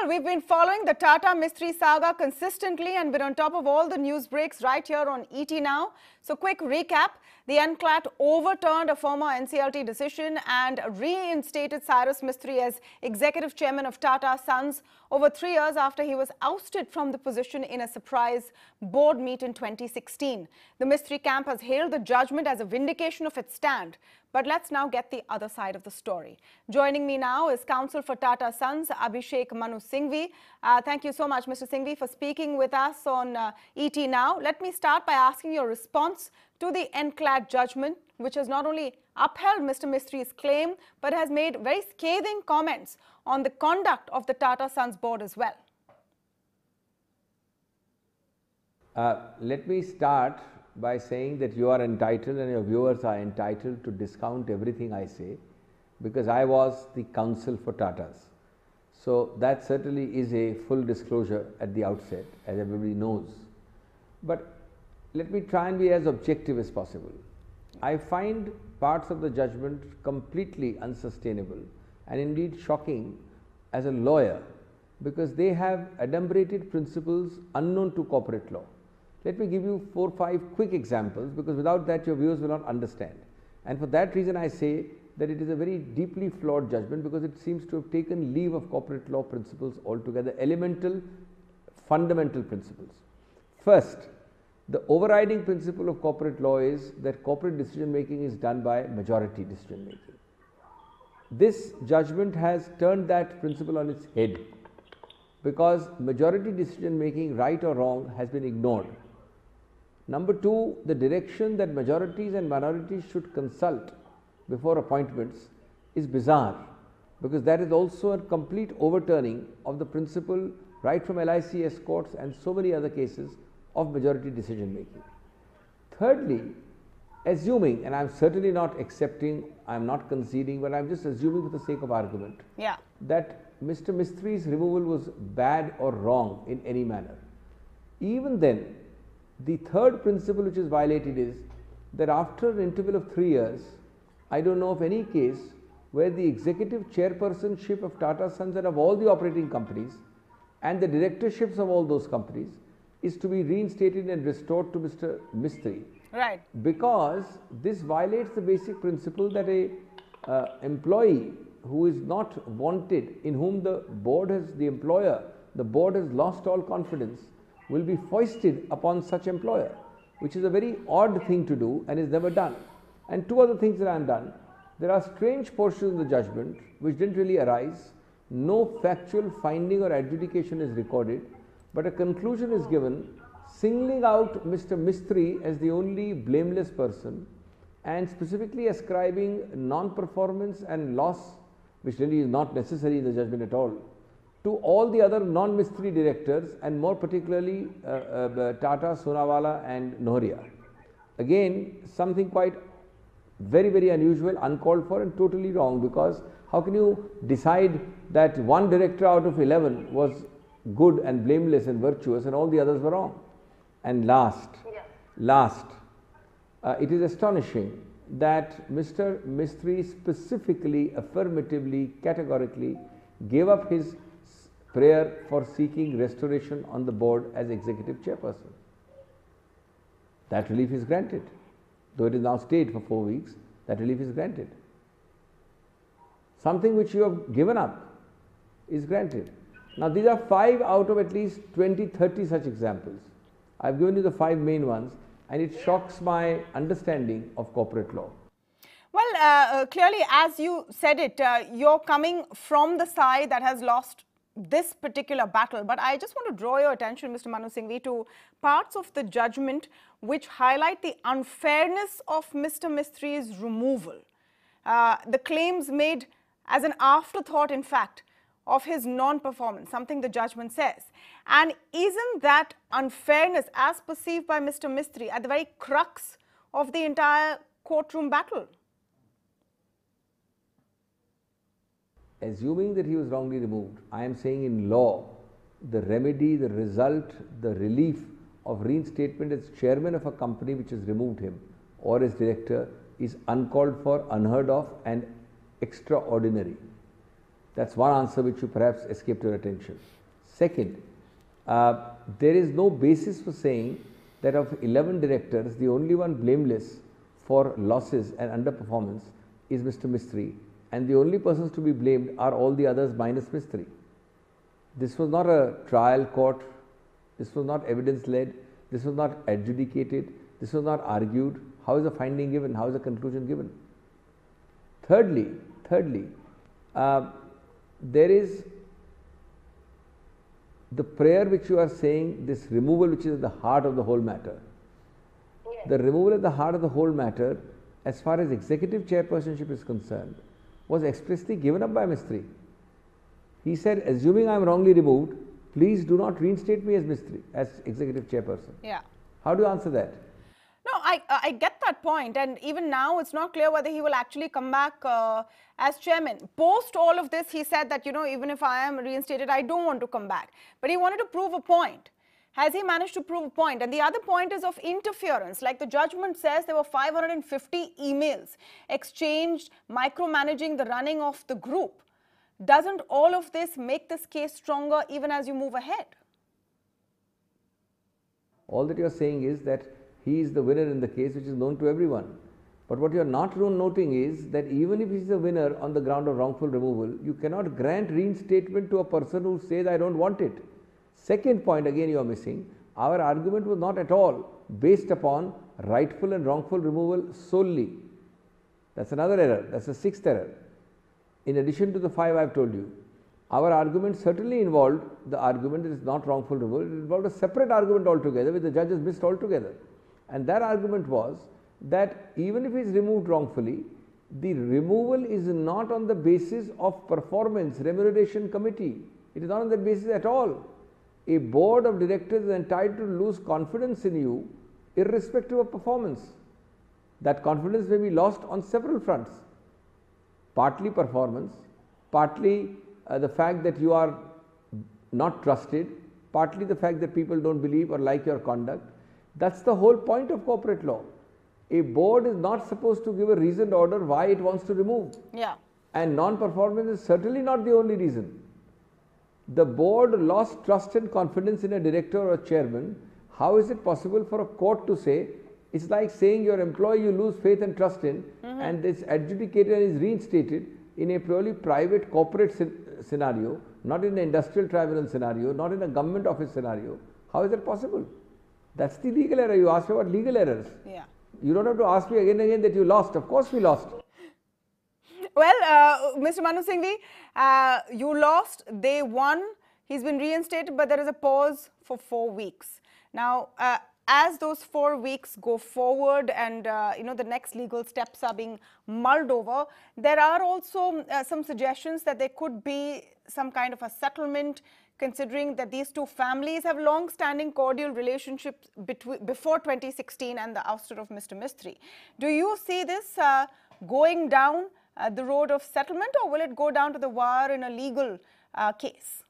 Well, we've been following the Tata Mistry saga consistently and been on top of all the news breaks right here on ET Now. So, quick recap. The NCLAT overturned a former NCLT decision and reinstated Cyrus Mistry as executive chairman of Tata Sons over 3 years after he was ousted from the position in a surprise board meet in 2016. The Mistry camp has hailed the judgment as a vindication of its stand. But let's now get the other side of the story. Joining me now is Counsel for Tata Sons, Abhishek Manu Singhvi. Thank you so much, Mr. Singhvi, for speaking with us on ET Now. Let me start by asking your response to the NCLAT judgment, which has not only upheld Mr. Mistry's claim, but has made very scathing comments on the conduct of the Tata Sons board as well. Let me start by saying that you are entitled and your viewers are entitled to discount everything I say, because I was the counsel for Tatas. So, that certainly is a full disclosure at the outset, as everybody knows. But let me try and be as objective as possible. I find parts of the judgment completely unsustainable and indeed shocking as a lawyer, because they have adumbrated principles unknown to corporate law. Let me give you 4 or 5 quick examples, because without that your viewers will not understand. And for that reason I say that it is a very deeply flawed judgment, because it seems to have taken leave of corporate law principles altogether, elemental, fundamental principles. First, the overriding principle of corporate law is that corporate decision making is done by majority decision making. This judgment has turned that principle on its head, because majority decision making, right or wrong, has been ignored. Number 2, the direction that majorities and minorities should consult before appointments is bizarre, because that is also a complete overturning of the principle right from LIC escorts and so many other cases of majority decision making. Thirdly, assuming, and I am certainly not accepting, I am not conceding, but I am just assuming for the sake of argument, that Mr. Mistry's removal was bad or wrong in any manner. Even then, the third principle which is violated is that after an interval of 3 years, I do not know of any case where the executive chairpersonship of Tata Sons and of all the operating companies and the directorships of all those companies is to be reinstated and restored to Mr. Mistry. Right. Because this violates the basic principle that a employee who is not wanted, in whom the board has lost all confidence, will be foisted upon such employer, which is a very odd thing to do and is never done. And 2 other things that I have done. There are strange portions of the judgment which did not really arise. No factual finding or adjudication is recorded, but a conclusion is given singling out Mr. Mistry as the only blameless person and specifically ascribing non-performance and loss, which really is not necessary in the judgment at all, to all the other non-Mistry directors, and more particularly Tata, Sonawala and Nohria. Again, something quite very unusual, uncalled for and totally wrong, because how can you decide that one director out of 11 was good and blameless and virtuous and all the others were wrong? And last, it is astonishing that Mr. Mistry specifically, affirmatively, categorically gave up his prayer for seeking restoration on the board as executive chairperson. That relief is granted. Though it is now stayed for 4 weeks, that relief is granted. Something which you have given up is granted. Now, these are 5 out of at least 20, 30 such examples. I have given you the 5 main ones, and it shocks my understanding of corporate law. Well, clearly, as you said it, you're coming from the side that has lost this particular battle. But I just want to draw your attention, Mr. Manu Singhvi, to parts of the judgment which highlight the unfairness of Mr. Mistry's removal. The claims made as an afterthought, in fact, of his non-performance, something the judgment says. And isn't that unfairness, as perceived by Mr. Mistry, at the very crux of the entire courtroom battle? Assuming that he was wrongly removed, I am saying in law, the remedy, the result, the relief of reinstatement as chairman of a company which has removed him or as director is uncalled for, unheard of and extraordinary. That's one answer which you perhaps escaped your attention. Second, there is no basis for saying that of 11 directors, the only one blameless for losses and underperformance is Mr. Mistry, and the only persons to be blamed are all the others minus Mistry. This was not a trial court, this was not evidence led, this was not adjudicated, this was not argued. How is a finding given? How is a conclusion given? Thirdly, there is the prayer which you are saying, this removal which is at the heart of the whole matter. Yes. The removal at the heart of the whole matter, as far as executive chairpersonship is concerned, was expressly given up by Mistry. He said, assuming I am wrongly removed, please do not reinstate me as Mistry, as executive chairperson. Yeah. How do you answer that? No, I get that point, and even now it's not clear whether he will actually come back as chairman. Post all of this, he said that, you know, even if I am reinstated, I don't want to come back. But he wanted to prove a point. Has he managed to prove a point? And the other point is of interference. Like the judgment says, there were 550 emails exchanged, micromanaging the running of the group. Doesn't all of this make this case stronger even as you move ahead? All that you are saying is that he is the winner in the case, which is known to everyone. But what you are not noting is that even if he is the winner on the ground of wrongful removal, you cannot grant reinstatement to a person who says, I don't want it. Second point again you are missing, our argument was not at all based upon rightful and wrongful removal solely. That's another error, that's the sixth error. In addition to the 5 I have told you, our argument certainly involved the argument that it is not wrongful removal, it involved a separate argument altogether which the judge has missed altogether. And that argument was that even if he is removed wrongfully, the removal is not on the basis of performance, remuneration committee. It is not on that basis at all. A board of directors is entitled to lose confidence in you irrespective of performance. That confidence may be lost on several fronts. Partly performance, partly the fact that you are not trusted, partly the fact that people don't believe or like your conduct. That's the whole point of corporate law. A board is not supposed to give a reasoned order why it wants to remove. Yeah. And non-performance is certainly not the only reason. The board lost trust and confidence in a director or a chairman. How is it possible for a court to say, it's like saying your employee you lose faith and trust in, and this adjudicator is reinstated in a purely private corporate scenario, not in an industrial tribunal scenario, not in a government office scenario. How is that possible? That's the legal error. You asked me about legal errors. Yeah. You don't have to ask me again and again that you lost. Of course we lost. Well, Mr. Manu Singhvi, you lost, they won, he's been reinstated, but there is a pause for 4 weeks. Now, as those 4 weeks go forward and, you know, the next legal steps are being mulled over, there are also some suggestions that there could be some kind of a settlement, considering that these two families have long-standing cordial relationships before 2016 and the ouster of Mr. Mistry. Do you see this going down the road of settlement, or will it go down to the wire in a legal case?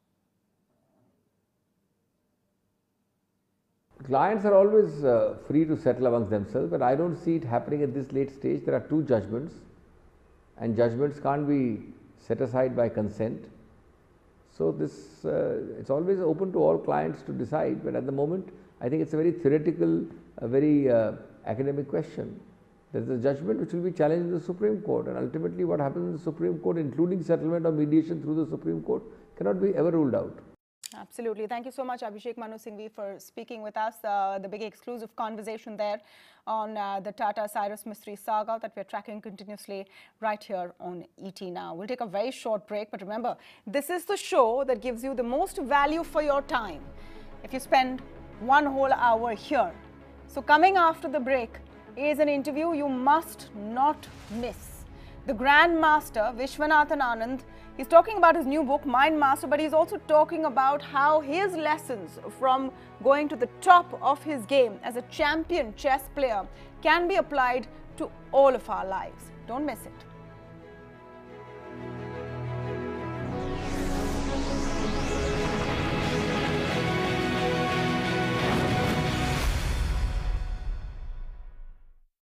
Clients are always free to settle amongst themselves, but I don't see it happening at this late stage. There are 2 judgments, and judgments can't be set aside by consent. So, this it's always open to all clients to decide, but at the moment I think it's a very theoretical, a very academic question. There is a judgment which will be challenged in the Supreme Court, and ultimately what happens in the Supreme Court, including settlement or mediation through the Supreme Court, cannot be ever ruled out. Absolutely. Thank you so much, Abhishek Manu Singhvi, for speaking with us. The big exclusive conversation there on the Tata Cyrus Mistry saga that we're tracking continuously right here on ET Now. We'll take a very short break, but remember, this is the show that gives you the most value for your time if you spend 1 whole hour here. So coming after the break is an interview you must not miss. The Grand Master, Vishwanathan Anand, he's talking about his new book, Mind Master, but he's also talking about how his lessons from going to the top of his game as a champion chess player can be applied to all of our lives. Don't miss it.